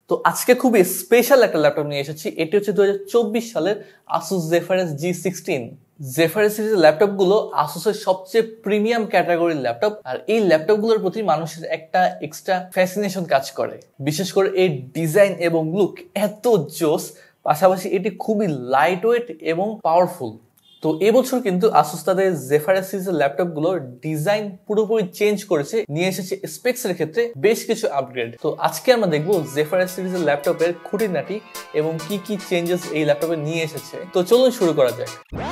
তো আজকে খুবই স্পেশাল একটা ল্যাপটপ নিয়ে এসেছি। এটি হচ্ছে 2024 সালের Asus Zephyrus G16। Zephyrus সিরিজের ল্যাপটপগুলো Asusের সবচেয়ে প্রিমিয়াম ক্যাটাগরির ল্যাপটপ, আর এই ল্যাপটপগুলোর প্রতি মানুষের একটা এক্সট্রা ফ্যাসিনেশন কাজ করে। বিশেষ করে এই ডিজাইন এবং লুক এত জোস, পাশাপাশি এটি খুবই লাইট ওয়েট এবং পাওয়ারফুল। তো এবছর কিন্তু Asus তাদের Zephyrus সিরিজের ল্যাপটপগুলোর ডিজাইন পুরোপুরি চেঞ্জ করেছে, নিয়ে এসেছে স্পেক্স এর ক্ষেত্রে বেশ কিছু আপগ্রেড। তো আজকে আমরা দেখবো Zephyrus সিরিজের ল্যাপটপের খুঁটিনাটি এবং কি কি চেঞ্জেস এই ল্যাপটপে নিয়ে এসেছে। তো চলুন শুরু করা যাক।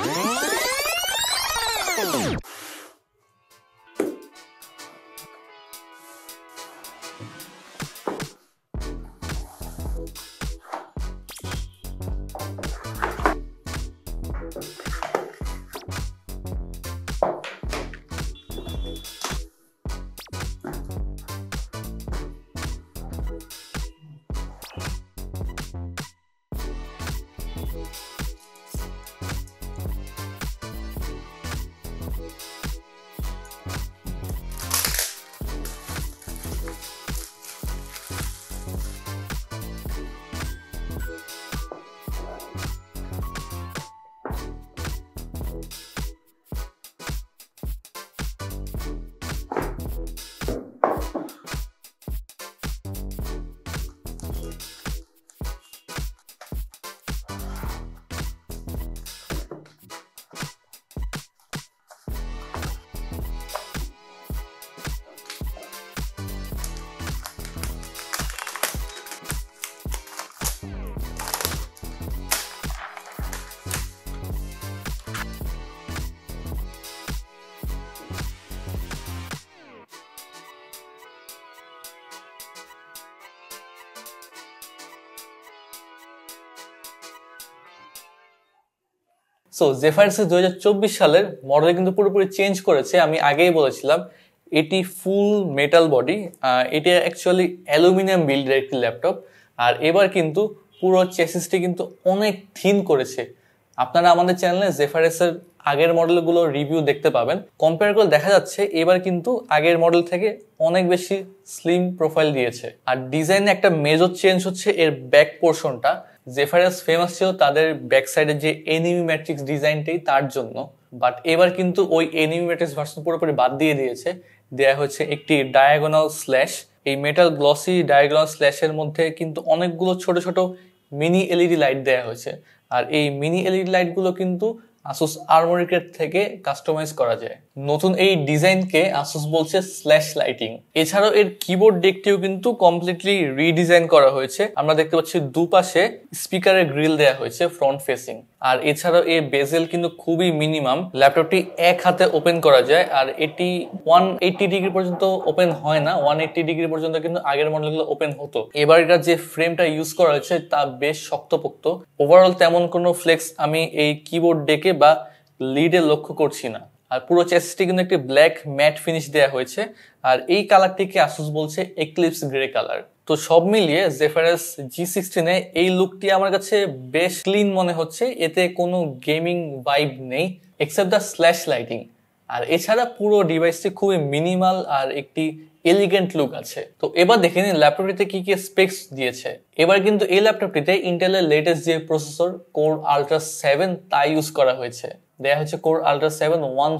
সো Zephyrus 2024 সালের মডেল কিন্তু পুরোপুরি চেঞ্জ করেছে। আমি আগেই বলেছিলাম এটি ফুল মেটাল বডি, এটি অ্যাকচুয়ালি অ্যালুমিনিয়াম বিল্ডের একটি ল্যাপটপ। আর এবার কিন্তু পুরো চেসিসটি কিন্তু অনেক থিন করেছে। আপনারা আমাদের চ্যানেলে Zephyrus এর আগের মডেলগুলো রিভিউ দেখতে পাবেন। কম্পেয়ার করে দেখা যাচ্ছে এবার কিন্তু আগের মডেল থেকে অনেক বেশি স্লিম প্রোফাইল দিয়েছে। আর ডিজাইনে একটা মেজর চেঞ্জ হচ্ছে এর ব্যাক পোর্শনটা। Zephyrus ফেমাস ছিল তাদের ব্যাক সাইডের যে এনিমি ম্যাট্রিক্স ডিজাইনটাই তার জন্য, বাট এবার কিন্তু ওই এনিমি ম্যাট্রিক্স ভার্সন পুরোপুরি বাদ দিয়ে দিয়েছে। দেয়া হচ্ছে একটি ডায়াগোনাল স্ল্যাশ। এই মেটাল গ্লসি ডায়াগোনাল স্ল্যাশের মধ্যে কিন্তু অনেকগুলো ছোট ছোট মিনি এলইডি লাইট দেয়া হয়েছে। আর এই মিনি এলইডি লাইটগুলো কিন্তু Asus Armoury Crate থেকে কাস্টমাইজ করা যায়। নতুন এই ডিজাইনকে Asus বলছে স্ল্যাশ লাইটিং। এছাড়াও এর কিবোর্ড ডেকটিও কিন্তু কমপ্লিটলি রিডিজাইন করা হয়েছে। আমরা দেখতে পাচ্ছি দুপাশে স্পিকারের গ্রিল দেয়া হয়েছে ফ্রন্ট ফেসিং। আর এছাড়াও এই বেজেল কিন্তু খুবই মিনিমাম। ল্যাপটপটি এক হাতে ওপেন করা যায়, আর এটি 180 ডিগ্রি পর্যন্ত ওপেন হয় না। 180 ডিগ্রি পর্যন্ত কিন্তু আগের মডেলগুলো ওপেন হতো। এবারকার যে ফ্রেমটা ইউজ করা হয়েছে তা বেশ শক্তপোক্ত। ওভারঅল তেমন কোনো ফ্লেক্স আমি এই কিবোর্ড ডেকে বা লিডে লক্ষ্য করছি না। আর পুরো চেসিসটি কিন্তু একটি ব্ল্যাক ম্যাট ফিনিশ দেয়া হয়েছে। আর এই কালারটিকে Asus বলছে এক্লিপস গ্রে কালার। তো সব মিলিয়ে Zephyrus G16 এ এই লুকটি আমার কাছে বেশ ক্লিন মনে হচ্ছে। এতে কোনো গেমিং ভাইব নেই এক্সেপ্ট দ্য স্ল্যাশ লাইটিং। আর এছাড়া পুরো ডিভাইসটি খুবই মিনিমাল আর একটি এলিগেন্ট লুক আছে। তো এবার দেখে নিন ল্যাপটপটিতে কি কি স্পেক্স দিয়েছে। এবার কিন্তু এই ল্যাপটপটিতে ইন্টেলের লেটেস্ট যে প্রসেসর Core Ultra 7 তা ইউজ করা হয়েছে। দেয়া হচ্ছে Core Ultra 7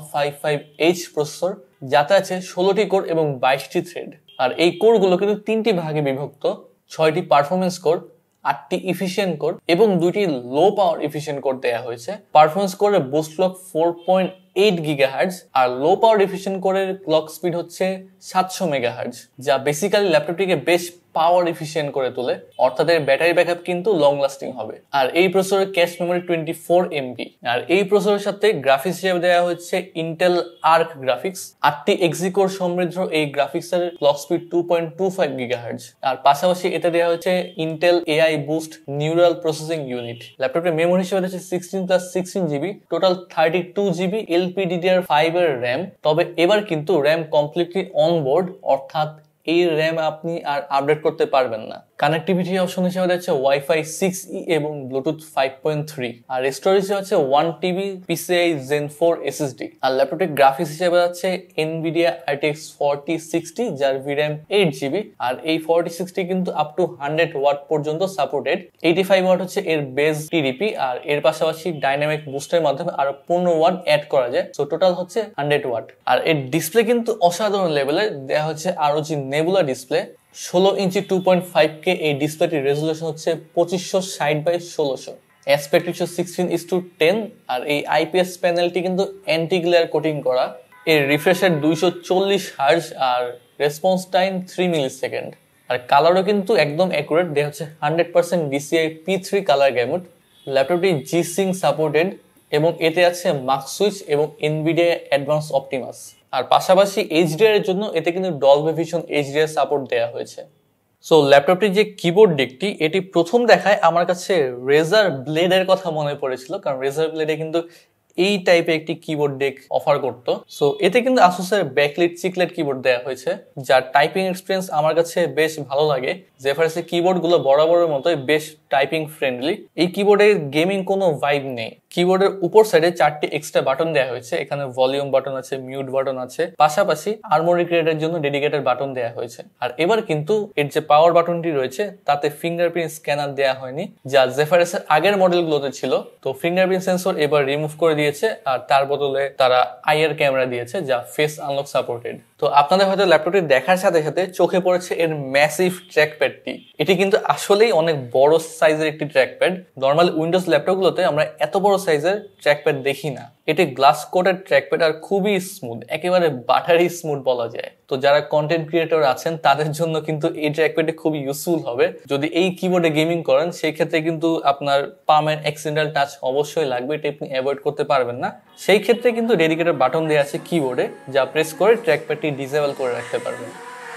155H প্রসেসর, যাতে আছে 16টি কোর এবং 22টি থ্রেড। আর এই কোরগুলো কিন্তু 3টি ভাগে বিভক্ত, 6টি পারফরমেন্স কোর, 8টি ইফিশিয়েন্ট কোর এবং 2টি লো পাওয়ার ইফিশিয়েন্ট কোর দেয়া হয়েছে। পারফরমেন্স কোরের বুস্ট ক্লক 4.8 GHz আর লো পাওয়ার ইফিশিয়েন্ট কোরের ক্লক স্পিড হচ্ছে 700 MHz, যা বেসিক্যালি ল্যাপটপটিকে বেশ পাওয়ার এফিশিয়েন্ট করে তোলে। অর্থাৎ এর ব্যাটারি ব্যাকআপ কিন্তু লং লাস্টিং হবে। আর এই প্রসেসরের ক্যাশ মেমোরি 24 MB। আর এই প্রসেসরের সাথে গ্রাফিক্স হিসেবে দেওয়া হচ্ছে ইন্টেল আর্ক গ্রাফিক্স। 8টি এক্সিকোর সমৃদ্ধ এই গ্রাফিক্সের ক্লক স্পিড 2.25 GHz। আর পাশাপাশি এতে দেওয়া হচ্ছে Intel AI boost neural processing unit. ল্যাপটপের মেমোরি হিসেবে হচ্ছে 16+16 GB, টোটাল 32 GB LPDDR5 এর র্যাম। তবে এবার কিন্তু র্যাম কমপ্লিটলি অন বোর্ড, অর্থাৎ এই র্যাম আপনি আর আপডেট করতে পারবেন না। কানেক্টিভিটি অপশন হিসেবে হচ্ছে ওয়াইফাই 6E এবং ব্লুটুথ 5.3, আর স্টোরেজ হচ্ছে 1 TB PCI Gen 4 SSD। আর ল্যাপটপটির গ্রাফিক্স হিসেবে আছে NVIDIA RTX 4060 যার VRAM 8GB, আর এই 4060 কিন্তু আপ টু 100 ওয়াট পর্যন্ত সাপোর্টেড। 85 ওয়াট হচ্ছে এর বেস TDP, আর এর পাশাপাশি ডাইনামিক বুস্টের মাধ্যমে আরো 15 ওয়াট অ্যাড করা যায়, সো টোটাল হচ্ছে 100 ওয়াট। আর এর ডিসপ্লে কিন্তু অসাধারণ লেভেলের, দেয়া হচ্ছে ROG নেবুলা ডিসপ্লে 16 ইঞ্চি 2.5K। এই ডিসপ্লেটির রেজুলেশন হচ্ছে 2560x1600, অ্যাসপেক্ট রেশিও 16:10, আর এই IPS প্যানেলটি কিন্তু অ্যান্টি গ্লেয়ার কোটিং করা। এর রিফ্রেশ রেট 240 হার্জ আর রেসপন্স টাইম 3 মিলিসেকেন্ড। আর কালারও কিন্তু একদম অ্যাকুরেট, দেয়া হচ্ছে 100% DCI P3 কালার গ্যামুট। ল্যাপটপটি G-Sync সাপোর্টেড এবং এতে আছে মাক্স সুইচ এবং NVIDIA অ্যাডভান্স অপটিমাস। আর পাশাপাশি HDR এর জন্য এতে কিন্তু ডলবি ভিশন HDR সাপোর্ট দেওয়া হয়েছে। সো ল্যাপটপটির যে কিবোর্ড ডেকটি, এটি প্রথম দেখায় আমার কাছে রেজার ব্লেডের কথা মনে পড়েছিল, কারণ রেজার ব্লেডে কিন্তু এই টাইপের একটি কিবোর্ড ডেক অফার করতো। সো এতে কিন্তু আসুসের ব্যাকলিট চিকলেট কিবোর্ড দেওয়া হয়েছে, যার টাইপিং এক্সপিরিয়েন্স আমার কাছে বেশ ভালো লাগে। জেফারসের কিবোর্ড গুলো বরাবরের মতোই বেশ টাইপিং ফ্রেন্ডলি। এই কিবোর্ডে গেমিং কোনো ভাইব নেই। কিবোর্ডের উপর সাইডে 4টি এক্সট্রা বাটন দেওয়া হয়েছে, এখানে ভলিউম বাটন আছে, মিউট বাটন আছে, পাশাপাশি আর্মোরি ক্রিয়েটের জন্য ডেডিকেটেড বাটন দেওয়া হয়েছে। আর এবার কিন্তু এর যে পাওয়ার বাটনটি রয়েছে তাতে ফিঙ্গারপ্রিন্ট স্ক্যানার দেওয়া হয়নি, যা জেফারসের আগের মডেলগুলোতে ছিল। তো ফিঙ্গারপ্রিন্ট সেন্সর এবার রিমুভ করে দিয়েছে, আর তার বদলে তারা আইআর ক্যামেরা দিয়েছে যা ফেস আনলক সাপোর্টেড। তো আপনাদের হয়তো ল্যাপটপটি দেখার সাথে সাথে চোখে পড়েছে এর ম্যাসিভ ট্র্যাকপ্যাডটি। এটি কিন্তু আসলেই অনেক বড় সাইজের একটি ট্র্যাকপ্যাড। নর্মাল উইন্ডোজ ল্যাপটপগুলোতে আমরা এত বড় সাইজের ট্র্যাকপ্যাড দেখি না। এটি গ্লাস কোটেড ট্র্যাকপ্যাড আর খুবই স্মুথ, একেবারে বাটারি স্মুথ বলা যায়। তো যারা কন্টেন্ট ক্রিয়েটর আছেন তাদের জন্য কিন্তু এই ট্র্যাকপ্যাডটি খুবই ইউজফুল হবে। যদি এই কিবোর্ডে গেমিং করেন সেই ক্ষেত্রে কিন্তু আপনার পামের অ্যাক্সিডেন্টাল টাচ অবশ্যই লাগবে, এটা আপনি অ্যাভয়েড করতে পারবেন না। সেই ক্ষেত্রে কিন্তু ডেডিকেটেড বাটন দেওয়া আছে কিবোর্ডে, যা প্রেস করে ট্র্যাকপ্যাডটি ডিসেবল করে রাখতে পারবেন।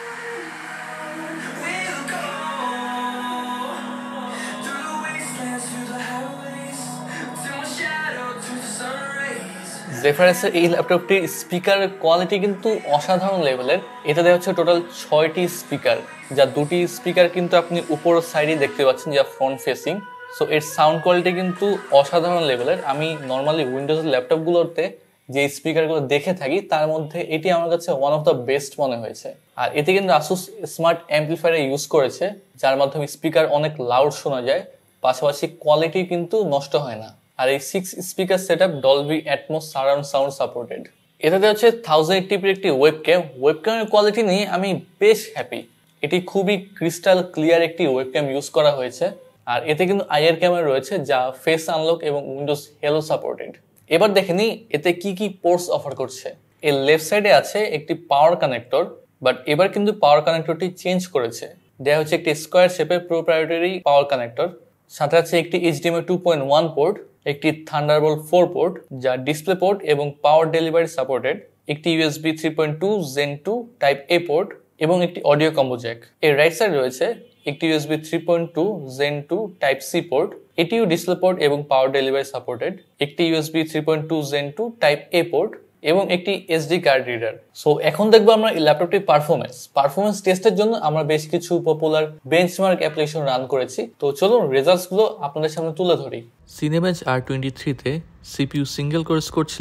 জেফারসের এই ল্যাপটপটির স্পিকার কোয়ালিটি কিন্তু অসাধারণ লেভেলের। এটা দেওয়া হচ্ছে টোটাল 6টি স্পিকার, যা 2টি স্পিকার কিন্তু আপনি উপর সাইডে দেখতে পাচ্ছেন, যা ফ্রন্ট ফেসিং। সো এর সাউন্ড কোয়ালিটি কিন্তু অসাধারণ লেভেলের। আমি নর্মালি উইন্ডোজ ল্যাপটপগুলোতে যে স্পিকারগুলো দেখে থাকি তার মধ্যে এটি আমার কাছে ওয়ান অফ দ্য বেস্ট মনে হয়েছে। আর এতে কিন্তু আসুস স্মার্ট অ্যাম্পলিফায়ার ইউজ করেছে, যার মাধ্যমে স্পিকার অনেক লাউড শোনা যায়, পাশাপাশি কোয়ালিটি কিন্তু নষ্ট হয় না। আর এই 6 speaker setup Dolby Atmos surround sound supported. এটাতে হচ্ছে 1080p একটি ওয়েবক্যামের কোয়ালিটি নিয়ে আমি বেশ হ্যাপি। এটি খুবই ক্রিস্টাল ক্লিয়ার একটি ওয়েবক্যাম ইউজ করা হয়েছে। আর এতে কিন্তু আইআর ক্যামেরা রয়েছে যা ফেস আনলক এবং উইন্ডোজ হেলো সাপোর্টেড। এবার দেখে নিই এতে কি কি পোর্টস অফার করছে। এর লেফট সাইডে আছে একটি পাওয়ার কানেক্টর, বাট এবার কিন্তু পাওয়ার কানেক্টরটি চেঞ্জ করেছে। দেয়া হচ্ছে একটি স্কোয়ার শেপের প্রোপ্রাইটারি পাওয়ার কানেক্টর, সাথে আছে একটি HDMI 2.1 পোর্ট, একটি থান্ডারবোল্ট 4 পোর্ট যা ডিসপ্লে পোর্ট এবং পাওয়ার ডেলিভারি সাপোর্টেড, একটি USB 3.2 Gen 2 type A port এবং একটি অডিও কম্বো জ্যাক। এর রাইট সাইড রয়েছে একটি USB 3.2 Gen 2 type C port, এটিও ডিসপ্লে পোর্ট এবং পাওয়ার ডেলিভারি সাপোর্টেড, একটি USB 3.2 Gen 2 type A port এবং একটি SD কার্ড রিডার। সো এখন দেখবো আমরা এই ল্যাপটপটির পারফরমেন্স টেস্টের জন্য আমরা বেশ কিছু পপুলার বেঞ্চমার্ক অ্যাপ্লিকেশন রান করেছি। তো চলুন রেজাল্টস গুলো আপনাদের সামনে তুলে ধরি। সিনেবেঞ্চ R23-তে CPU সিঙ্গেল কোর স্কোর ছিল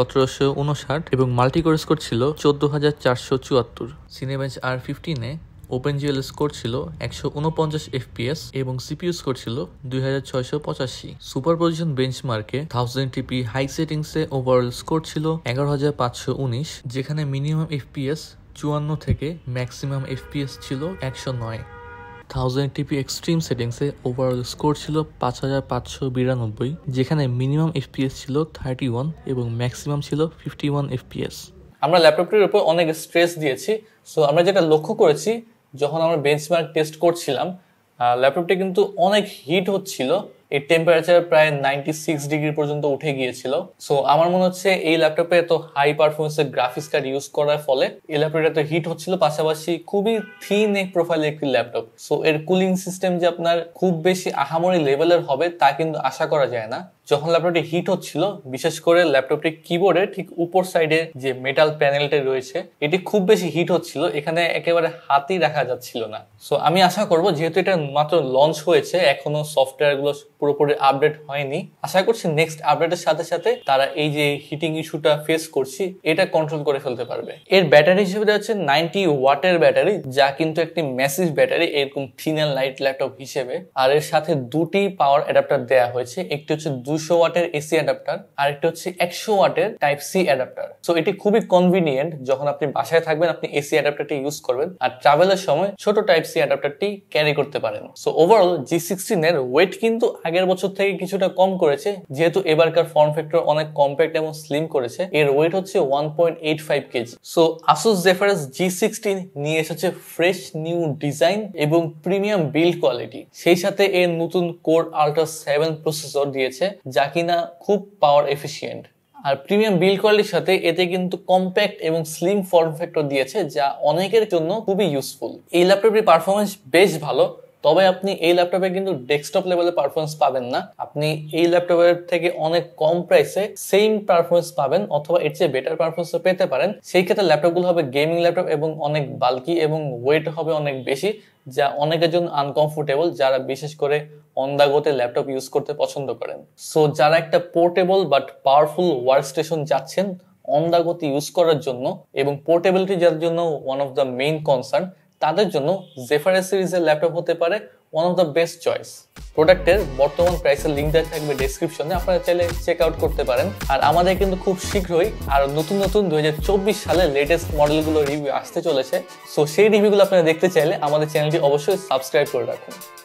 1759 এবং মাল্টি কোর স্কোর ছিল 14474। সিনেবেঞ্চ R15-এ OpenGL স্কোর ছিল 149 FPS এবং CPU স্কোর ছিল 2685। সুপারপজিশন বেঞ্চমার্কে 1080p হাই সেটিংসে ওভারঅল স্কোর ছিল 11519, যেখানে মিনিমাম FPS 54 থেকে ম্যাক্সিমাম FPS ছিল 109। 1080p এক্সট্রিম সেটিংসে ওভারঅল স্কোর ছিল 5592, যেখানে মিনিমাম FPS ছিল 31 এবং ম্যাক্সিমাম ছিল 51 FPS। আমরা ল্যাপটপটির উপর অনেক স্ট্রেস দিয়েছি। সো আমরা যেটা লক্ষ্য করেছি, যখন আমরা বেঞ্চমার্ক টেস্ট করছিলাম ল্যাপটপটি কিন্তু অনেক হিট হচ্ছিল, এর টেম্পারেচার প্রায় 96 ডিগ্রি পর্যন্ত উঠে গিয়েছিল। সো আমার মনে হচ্ছে এই ল্যাপটপে এত হাই পারফরমেন্সের গ্রাফিক্স কার্ড ইউজ করার ফলে এই ল্যাপটপটা তো হিট হচ্ছিল, পাশাপাশি খুবই থিন নেক প্রোফাইলের একটি ল্যাপটপ। সো এর কুলিং সিস্টেম যে আপনার খুব বেশি আহামরি লেভেলের হবে তা কিন্তু আশা করা যায় না। যখন ল্যাপটপটি হিট হচ্ছিল, বিশেষ করে ল্যাপটপটি কিবোর্ডের ঠিক উপর সাইডে যে মেটাল প্যানেলটা রয়েছে এটি খুব বেশি হিট হচ্ছিল, এখানে একেবারে হাতই রাখা যাচ্ছিল না। সো আমি আশা করব, যেহেতু এটা মাত্র লঞ্চ হয়েছে, এখনো সফটওয়্যার গুলো পুরোপুরি আপডেট হয়নি, আশা করছি নেক্সট আপডেটের সাথে সাথে তারা এই যে হিটিং ইস্যুটা ফেস করছি এটা কন্ট্রোল করে ফেলতে পারবে। এর ব্যাটারি হিসেবে হচ্ছে 90 ওয়াটের ব্যাটারি, যা কিন্তু একটি ম্যাসিভ ব্যাটারি এরকম থিন এন্ড লাইট ল্যাপটপ হিসেবে। আর এর সাথে দুটি পাওয়ার অ্যাডাপ্টার দেওয়া হয়েছে, একটি হচ্ছে 200 ওয়াটের এসি অ্যাডাপ্টার আর একটা হচ্ছে 100 ওয়াটের টাইপ সি অ্যাডাপ্টার। সো এটি খুবই কনভিনিয়েন্ট, যখন আপনি বাসায় থাকবেন আপনি এসি অ্যাডাপ্টারটি ইউজ করবেন আর ট্রাভেলের সময় ছোট টাইপ সি অ্যাডাপ্টারটি ক্যারি করতে পারেন। সো ওভারঅল G16 এর ওয়েট কিন্তু আগের বছর থেকে কিছুটা কম করেছে, যেহেতু এবারকার ফর্ম ফ্যাক্টর অনেক কম্প্যাক্ট এবং স্লিম করেছে। এর ওয়েট হচ্ছে 1.85 KG. So Asus Zephyrus G16 নিয়ে এসেছে ফ্রেশ নিউ ডিজাইন এবং প্রিমিয়াম বিল্ড কোয়ালিটি, সেই সাথে এর নতুন কোর আল্ট্রা 7 প্রসেসর দিয়েছে, যা কিনা খুব পাওয়ার এফিশিয়েন্ট। আর প্রিমিয়াম বিল্ড কোয়ালিটির সাথে এতে কিন্তু কম্প্যাক্ট এবং স্লিম ফর্ম ফ্যাক্টর দিয়েছে, যা অনেকের জন্য খুবই ইউজফুল। এই ল্যাপটপটির পারফরমেন্স বেশ ভালো, তবে আপনি এই ল্যাপটপে কিন্তু ডেস্কটপ লেভেলের পারফরমেন্স পাবেন না। আপনি এই ল্যাপটপের থেকে অনেক কম প্রাইসে সেম পারফরমেন্স পাবেন, অথবা এর চেয়ে বেটার পারফরমেন্স পেতে পারেন। সেই ক্ষেত্রে ল্যাপটপগুলো হবে গেমিং ল্যাপটপ এবং অনেক বাল্কি এবং ওয়েট হবে অনেক বেশি, যা অনেকের জন্য আনকমফোর্টেবল, যারা বিশেষ করে অন দ্য গোতে ল্যাপটপ ইউজ করতে পছন্দ করেন। সো যারা একটা portable but powerful work station চাচ্ছেন অন দ্য গোতে ইউজ করার জন্য, এবং পোর্টেবিলিটি যার জন্য one of the main concern, তাদের জন্য Zephyrus সিরিজের ল্যাপটপ হতে পারে one of the best choice. প্রোডাক্টের বর্তমান প্রাইসের লিঙ্ক দেওয়া থাকবে ডেসক্রিপশনে, আপনারা চাইলে চেক আউট করতে পারেন। আর আমাদের কিন্তু খুব শীঘ্রই আর নতুন নতুন 2024 সালের লেটেস্ট মডেলগুলো রিভিউ আসতে চলেছে। সো সেই রিভিউগুলো আপনারা দেখতে চাইলে আমাদের চ্যানেলটি অবশ্যই সাবস্ক্রাইব করে রাখুন।